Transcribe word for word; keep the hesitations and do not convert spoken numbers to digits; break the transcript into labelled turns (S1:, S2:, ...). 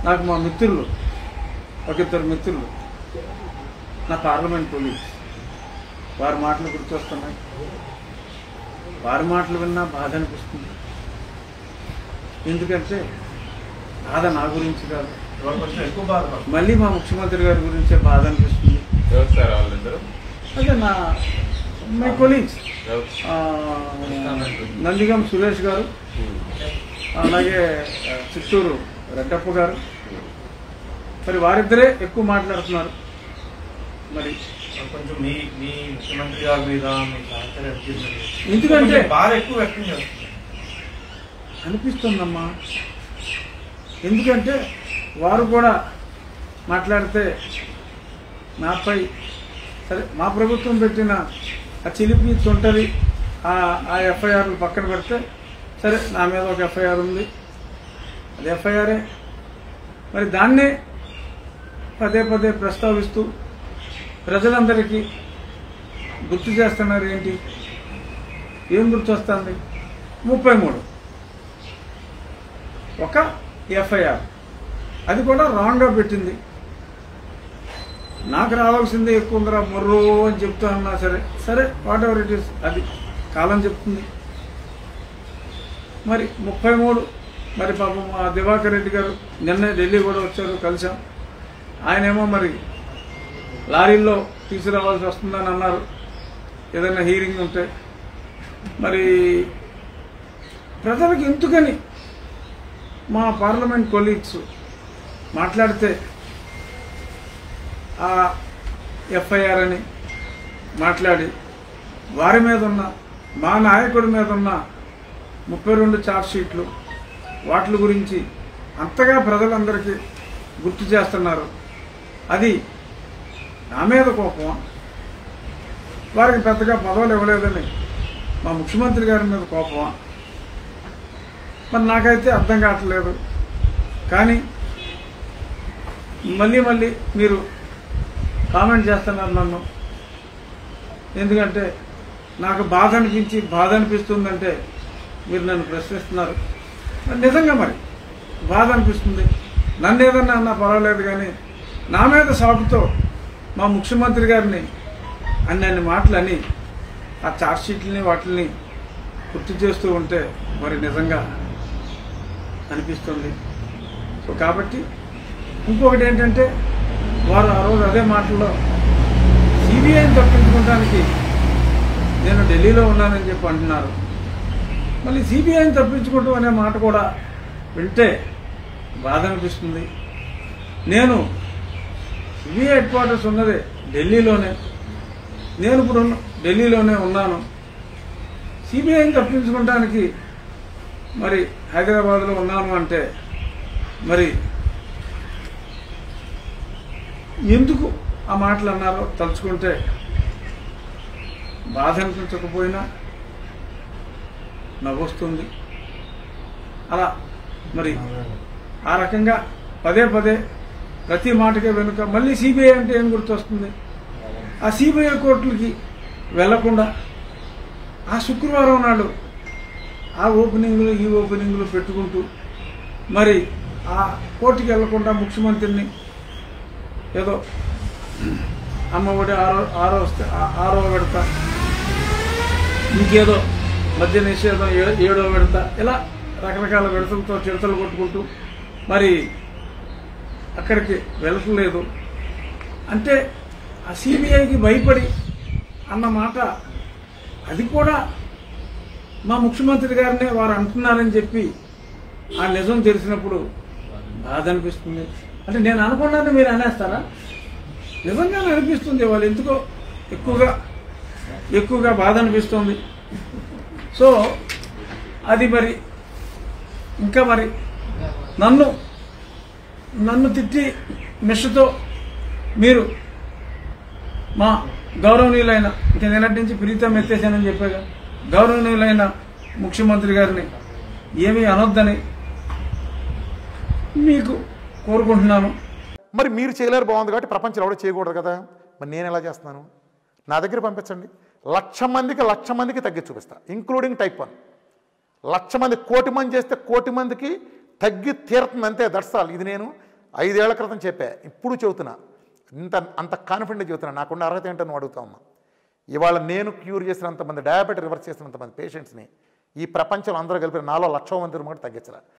S1: నాకు మా మిత్రులు ఒక ఇద్దరు మిత్రులు నా పార్లమెంట్ పోలీస్ వారి మాటలు గుర్తొస్తున్నాయి. వారి మాటలు విన్నా బాధ అనిపిస్తుంది. ఎందుకంటే బాధ నా గురించి కాదు, మళ్ళీ మా ముఖ్యమంత్రి గారి గురించే బాధ అనిపిస్తుంది. అదే నా మై కొలీగ్స్ నందిగం సురేష్ గారు, అలాగే చిత్తూరు రెడ్డప్ప గారు, మరి వారిద్దరే ఎక్కువ మాట్లాడుతున్నారు. మరి
S2: కొంచెం మీ మీ ముఖ్యమంత్రి గారి మీద
S1: ఎందుకంటే
S2: బాధ ఎక్కువ వ్యక్తం చేస్తుంది
S1: అనిపిస్తుందమ్మా. ఎందుకంటే వారు కూడా మాట్లాడితే నాపై సరే మా ప్రభుత్వం పెట్టిన ఆ చిలిపి తొంటరి ఆ ఎఫ్ఐఆర్లు పక్కన పెడితే సరే నా మీద ఒక ఎఫ్ఐఆర్ ఉంది, అది ఎఫ్ఐఆరే. మరి దాన్నే పదే పదే ప్రస్తావిస్తూ ప్రజలందరికీ గుర్తు చేస్తున్నారు. ఏంటి ఏం గుర్తు వస్తుంది? ముప్పై మూడు ఒక ఎఫ్ఐఆర్, అది కూడా రాంగ్గా పెట్టింది. నాకు రావాల్సిందే ఎక్కువ ఉందిరా మొర్రో అని చెప్తా అన్నా సరే సరే వాట్ ఎవర్ ఇట్ ఈస్, అది కాలం చెప్తుంది. మరి ముప్పై మూడు మరి పాపం మా దివాకర్ రెడ్డి గారు నిన్నే ఢిల్లీ కూడా వచ్చారు, కలిసాం. ఆయనేమో మరి లారీల్లో తీసుకురావాల్సి వస్తుందని అన్నారు ఏదైనా హీరింగ్ ఉంటే. మరి ప్రజలకు ఎందుకని మా పార్లమెంట్ కొలీగ్స్ మాట్లాడితే ఆ ఎఫ్ఐఆర్ అని మాట్లాడి వారి మీద ఉన్న మా నాయకుడి మీద ఉన్న ముప్పై రెండు ఛార్జ్ షీట్లు వాటి గురించి అంతగా ప్రజలందరికీ గుర్తు చేస్తున్నారు. అది నా మీద కోపమా? వారికి పెద్దగా పదవులు ఇవ్వలేదని మా ముఖ్యమంత్రి గారి మీద కోపమా? మరి నాకైతే అర్థం కావట్లేదు. కానీ మళ్ళీ మళ్ళీ మీరు కామెంట్ చేస్తున్నారు నన్ను. ఎందుకంటే నాకు బాధ అనిపించి బాధ అనిపిస్తుందంటే మీరు నన్ను ప్రశ్నిస్తున్నారు. నిజంగా మరి బాధ అనిపిస్తుంది. నన్ను ఏదన్నా అన్నా పర్వాలేదు, కానీ నా మీద సాకుతో మా ముఖ్యమంత్రి గారిని అన్ని మాటలు అని ఆ ఛార్జ్షీట్లని వాటిని గుర్తు చేస్తూ ఉంటే మరి నిజంగా అనిపిస్తుంది. సో కాబట్టి ఇంకొకటి ఏంటంటే వారు ఆ రోజు అదే మాటల్లో సిబిఐని తప్పించుకోవడానికి నేను ఢిల్లీలో ఉన్నానని చెప్పి అంటున్నారు. మళ్ళీ సిబిఐని తప్పించుకోవడం అనే మాట కూడా వింటే బాధ అనిపిస్తుంది. నేను సిబిఐ హెడ్ క్వార్టర్స్ ఉన్నదే ఢిల్లీలోనే, నేను ఇప్పుడు ఢిల్లీలోనే ఉన్నాను. సిబిఐని తప్పించుకోవడానికి మరి హైదరాబాద్లో ఉన్నాను అంటే మరి ఎందుకు ఆ మాటలు అన్నారో తలుచుకుంటే బాధ అనిపించకపోయినా నవ్వొస్తుంది. అలా మరి ఆ రకంగా పదే పదే ప్రతి మాటకే వెనుక మళ్ళీ సిబిఐ అంటే ఏం గుర్తొస్తుంది? ఆ సిబిఐ కోర్టులకి వెళ్లకుండా ఆ శుక్రవారం నాడు ఆ ఓపెనింగ్లు ఈ ఓపెనింగ్లు పెట్టుకుంటూ మరి ఆ కోర్టుకి వెళ్లకుండా ముఖ్యమంత్రిని ఏదో అమ్మఒడి ఆరో ఆరో ఆరో విడత, ఇంకేదో మద్య నిషేధం ఏడో విడత, ఇలా రకరకాల విడతలతో చిడతలు కొట్టుకుంటూ మరి అక్కడికి వెళ్ళట్లేదు. అంటే ఆ సిబిఐకి భయపడి అన్నమాట. అది కూడా మా ముఖ్యమంత్రి గారినే వారు అంటున్నారని చెప్పి ఆ నిజం తెలిసినప్పుడు బాధ అనిపిస్తుంది. అంటే నేను అనుకున్నాను మీరు అనేస్తారా? నిజంగానే అనిపిస్తుంది. వాళ్ళు ఎందుకో ఎక్కువగా ఎక్కువగా బాధ అనిపిస్తుంది. సో అది మరి ఇంకా మరి నన్ను నన్ను తిట్టి మెషతో మీరు మా గౌరవనీయులైన ఇంకా నిన్నటి నుంచి ప్రీతం ఎత్తేసానని చెప్పాగా గౌరవనీయులైన ముఖ్యమంత్రి గారిని ఏమీ అనొద్దని మీకు కోరుకుంటున్నాను.
S3: మరి మీరు చేయలేరు బాగుంది కాబట్టి ప్రపంచంలో ఎవడో చేయకూడదు కదా. మరి నేను ఎలా చేస్తున్నాను? నా దగ్గర పంపించండి. లక్ష మందికి లక్ష మందికి తగ్గి చూపిస్తా, ఇంక్లూడింగ్ టైప్ వన్. లక్ష మంది కోటి మంది చేస్తే కోటి మందికి తగ్గి తీరుతుంది అంతే. That's all. ఇది నేను ఐదేళ్ల క్రితం చెప్పా, ఇప్పుడు చెబుతున్నా, ఇంత అంత కాన్ఫిడెంట్ చెబుతున్నా, నాకున్న అర్హత ఏంటో నువ్వు అడుగుతా ఉన్నా. ఇవాళ నేను క్యూర్ చేసినంతమంది, డయాబెటీ రివర్స్ చేసినంతమంది పేషెంట్స్ని ఈ ప్రపంచంలో అందరూ కలిపి నాలో లక్ష మంది కూడా తగ్గించాలి.